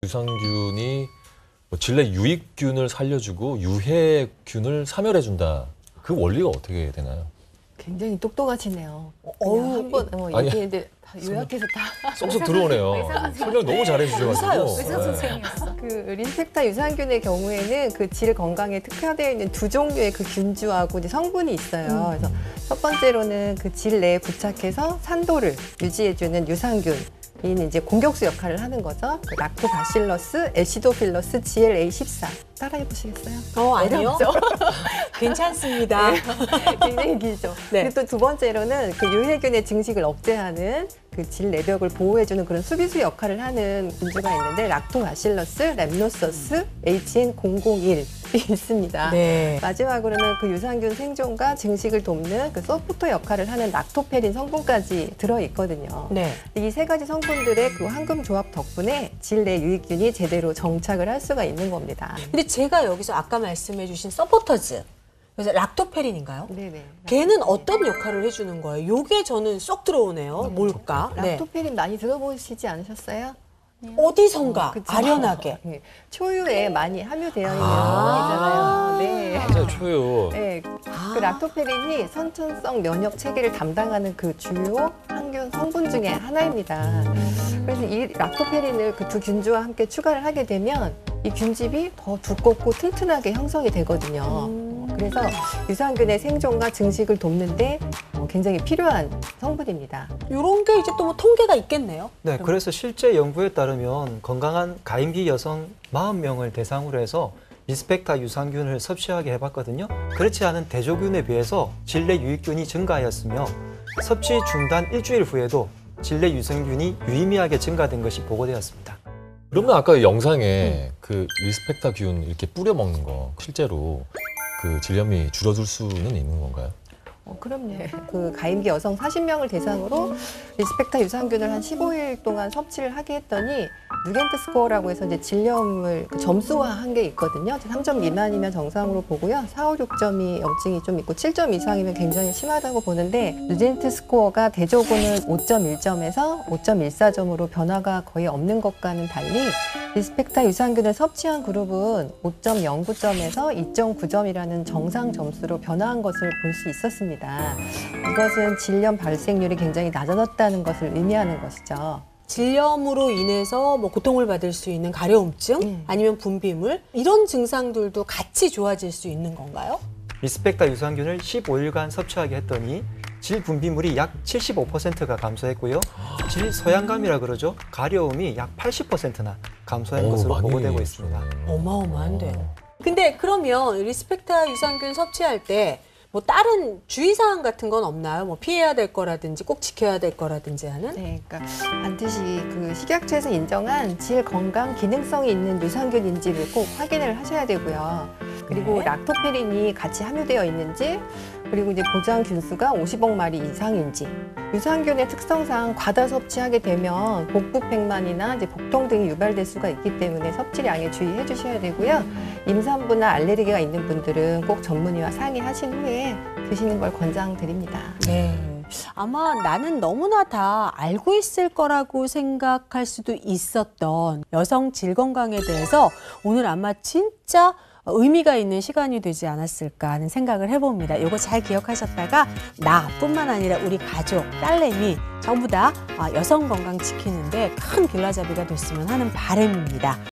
유산균이 뭐 질내 유익균을 살려주고 유해균을 사멸해준다. 그 원리가 어떻게 되나요? 굉장히 똑똑하시네요. 한번 아니, 얘기했는데 다 요약해서 다 쏙쏙 들어오네요. 설명 너무 잘해주셔가지고. 의사 선생님이었어. 그 리스펙타 유산균의 경우에는 그 질 건강에 특화되어 있는 두 종류의 그 균주하고 이제 성분이 있어요. 그래서 첫 번째로는 그 질 내에 부착해서 산도를 유지해주는 유산균. 는 이제 공격수 역할을 하는 거죠. 그 락토바실러스, 애시도필러스, GLA14 따라해 보시겠어요? 아니요. 괜찮습니다. 네. 굉장히 길죠. 네. 그리고 또 두 번째로는 그 유해균의 증식을 억제하는 그 질 내벽을 보호해주는 그런 수비수 역할을 하는 균주가 있는데 락토바실러스, 랩노서스, HN001이 있습니다. 네. 마지막으로는 그 유산균 생존과 증식을 돕는 그 서포터 역할을 하는 락토페린 성분까지 들어있거든요. 네. 이 세 가지 성분들의 그 황금 조합 덕분에 질 내 유익균이 제대로 정착을 할 수가 있는 겁니다. 근데 제가 여기서 아까 말씀해 주신 서포터즈, 그래서 락토페린인가요? 네네. 걔는 어떤 역할을 해주는 거예요? 요게 저는 쏙 들어오네요. 뭘까? 네. 락토페린 많이 들어보시지 않으셨어요? 어디선가 그쵸? 아련하게. 네. 초유에 많이 함유되어 있는 성분이잖아요. 네. 맞아요, 초요. 네. 그 락토페린이 선천성 면역 체계를 담당하는 그 주요 항균 성분 중에 하나입니다. 그래서 이 락토페린을 그 두 균주와 함께 추가를 하게 되면 이 균집이 더 두껍고 튼튼하게 형성이 되거든요. 그래서 유산균의 생존과 증식을 돕는데 굉장히 필요한 성분입니다. 이런 게 이제 또 뭐 통계가 있겠네요. 네, 그래서 실제 연구에 따르면 건강한 가임기 여성 40명을 대상으로 해서 리스펙타 유산균을 섭취하게 해봤거든요. 그렇지 않은 대조균에 비해서 질 내 유익균이 증가하였으며 섭취 중단 일주일 후에도 질 내 유산균이 유의미하게 증가된 것이 보고되었습니다. 그러면 아까 영상에 그 리스펙타균 이렇게 뿌려 먹는 거 실제로 그 질염이 줄어들 수는 있는 건가요? 그럼요. 그 가임기 여성 40명을 대상으로 리스펙타 유산균을 한 15일 동안 섭취를 하게 했더니 누겐트 스코어라고 해서 이제 질염을 점수화한 게 있거든요. 3점 미만이면 정상으로 보고요. 4, 5, 6점이 염증이 좀 있고 7점 이상이면 굉장히 심하다고 보는데 누겐트 스코어가 대조군은 5.1점에서 5.14점으로 변화가 거의 없는 것과는 달리 리스펙타 유산균을 섭취한 그룹은 5.09점에서 2.9점이라는 정상 점수로 변화한 것을 볼 수 있었습니다. 이것은 질염 발생률이 굉장히 낮아졌다는 것을 의미하는 것이죠. 질염으로 인해서 뭐 고통을 받을 수 있는 가려움증 아니면 분비물 이런 증상들도 같이 좋아질 수 있는 건가요? 리스펙타 유산균을 15일간 섭취하게 했더니 질 분비물이 약 75%가 감소했고요. 질 소양감이라 그러죠. 가려움이 약 80%나 감소한 것으로 많이 보고되고 있습니다. 어마어마한데요. 근데 그러면 리스펙타 유산균 섭취할 때 뭐 다른 주의사항 같은 건 없나요? 뭐 피해야 될 거라든지 꼭 지켜야 될 거라든지 하는? 네, 그러니까 반드시 그 식약처에서 인정한 질 건강 기능성이 있는 유산균인지를 꼭 확인을 하셔야 되고요. 그리고 네. 락토페린이 같이 함유되어 있는지, 그리고 이제 보장 균수가 50억 마리 이상인지, 유산균의 특성상 과다 섭취하게 되면 복부팽만이나 이제 복통 등이 유발될 수가 있기 때문에 섭취량에 주의해 주셔야 되고요. 임산부나 알레르기가 있는 분들은 꼭 전문의와 상의하신 후에 드시는 걸 권장드립니다. 네. 아마 나는 너무나 다 알고 있을 거라고 생각할 수도 있었던 여성 질 건강에 대해서 오늘 아마 진짜 의미가 있는 시간이 되지 않았을까 하는 생각을 해봅니다. 이거 잘 기억하셨다가 나뿐만 아니라 우리 가족, 딸내미 전부 다 여성 건강 지키는데 큰 길라잡이가 됐으면 하는 바람입니다.